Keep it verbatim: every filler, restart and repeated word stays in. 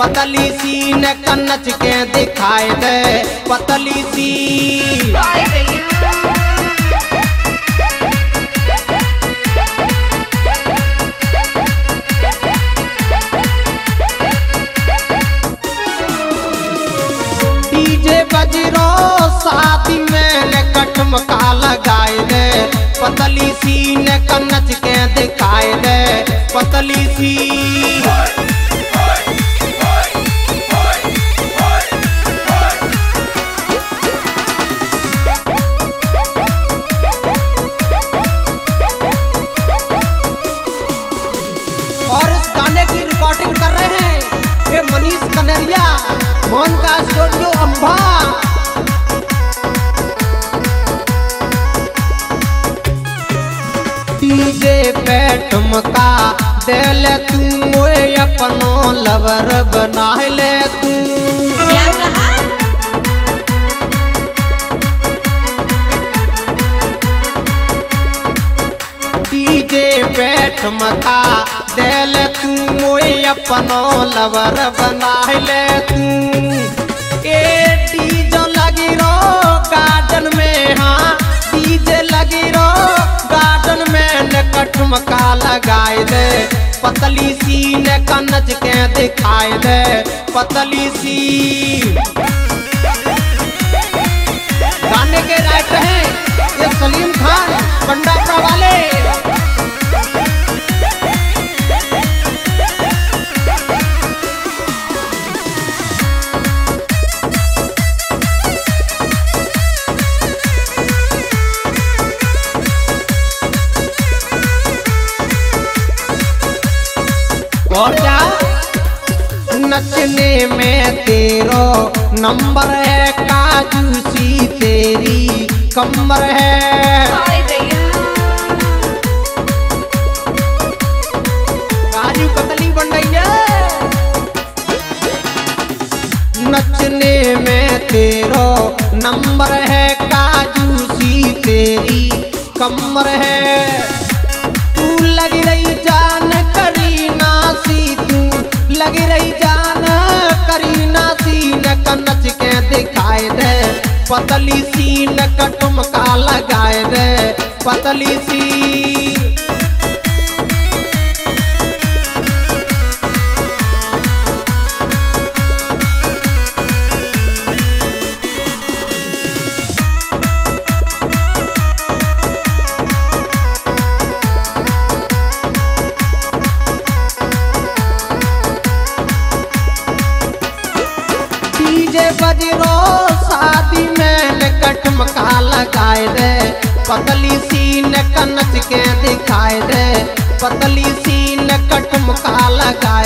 पतली सी न कनच के दिखाए दे पतली सी। डीजे बजरो शादी में कटमका लगाए दे पतली सी न कनच के दिखाए दे पतली सी। और इस गाने की रिकॉर्डिंग कर रहे हैं ये मनीष कनेरिया मोहन का स्टूडियो अंबा। डीजे पे ठुमका दे ले तू अपनो लवर बना ले तू। डीजे पे ठुमका दे ले तू अपनो लवर बना ले तू। ए डीजे लगी रो गार्डन में हाँ डीजे लगी रो गार्डन में न कटमका लगाए दे पतली सी न कनच के दिखाए दे पतली सी। गाने के राइटर हैं ये सलीम खान बंडापुरा वाले। और क्या नचने में तेरो नंबर है काजू सी तेरी कमर है। काजू कतली बन गई है। नचने में तेरो नंबर है काजू सी तेरी कमर है। तू लगी रही जान करीना सी तू लगी रही जान करीना सी न कनच के दिखाए दे पतली सी न कटमका लगाए दे पतली सी। डीजे बजरो शादी में कटमका लगाए दे पतली सी न कनच के दिखाए दे पतली सी न कटमका लगाए